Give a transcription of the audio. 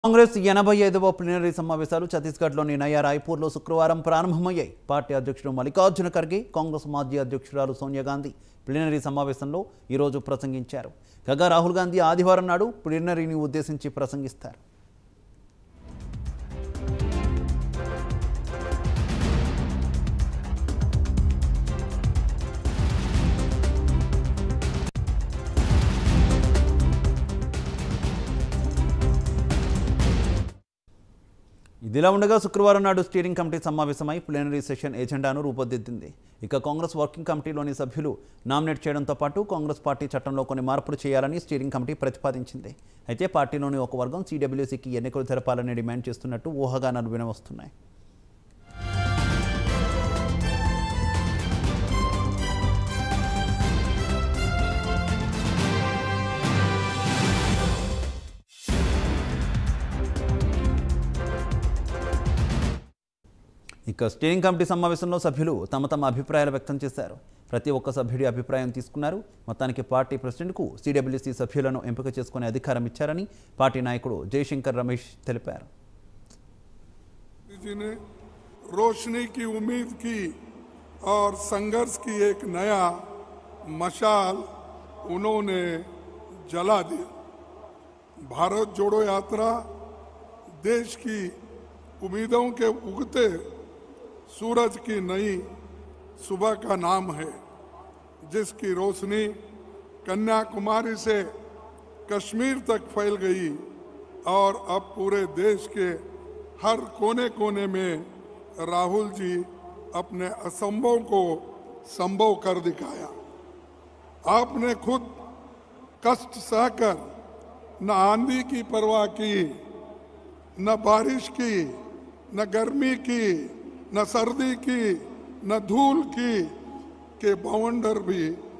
Congress 85వ plenary సమావేశాలు ఛత్తీస్గఢ్లోని నయా రాయ్పూర్లో శుక్రవారం ప్రారంభమయ్యాయి. పార్టీ అధ్యక్షుడు మల్లికార్జున ఖర్గే, కాంగ్రెస్ మాజీ అధ్యక్షురాలు సోనియా గాంధీ ప్లీనరీ సమావేశంలో ఈరోజు ప్రసంగించారు. కాగా రాహుల్ గాంధీ ఆదివారం నాడు ప్లీనరీని ఉద్దేశించి ప్రసంగిస్తారు. ఇదిలా ఉండగా శుక్రవారం నాడు స్టీరింగ్ కమిటీ సమావేశమై ప్లీనరీ సెషన్ ఎజెండాను రూపొందించింది. ఇక కాంగ్రెస్ వర్కింగ్ కమిటీలోని సభ్యులు నామినేట్ చేయడంతో పాటు కాంగ్రెస్ పార్టీ చట్టంలో కొన్ని మార్పులు చేయాలని స్టీరింగ్ కమిటీ ప్రతిపాదించింది. అయితే పార్టీలోని ఒక వర్గం సిడబ్ల్యూసీకి ఎన్నికలు జరపాలని డిమాండ్ చేస్తున్నట్టు ఊహాగానాలు వినవస్తున్నాయి. ఇక స్టీరింగ్ కమిటీ సమావేశంలో సభ్యులు తమ అభిప్రాయాలు వ్యక్తం చేశారు. ప్రతి ఒక్క సభ్యుడి అభిప్రాయం తీసుకున్నారు. మొత్తానికి పార్టీ ప్రెసిడెంట్కు సిడబ్ల్యూసీ సభ్యులను ఎంపిక చేసుకునే అధికారం ఇచ్చారని పార్టీ నాయకుడు జయశంకర్ రమేష్ తెలిపారు. रोशनी की उम्मीद की और संघर्ष की एक नया मशाल उन्होंने जला दिया। भारत जोड़ो यात्रा देश की उम्मीदों के उगते सूरज की नई सुबह का नाम है, जिसकी रोशनी कन्याकुमारी से कश्मीर तक फैल गई और अब पूरे देश के हर कोने कोने में राहुल जी अपने असंभव को संभव कर दिखाया। आपने खुद कष्ट सहकर न आंधी की परवाह की, न बारिश की, न गर्मी की, न सर्दी की, न धूल की, के बवंडर भी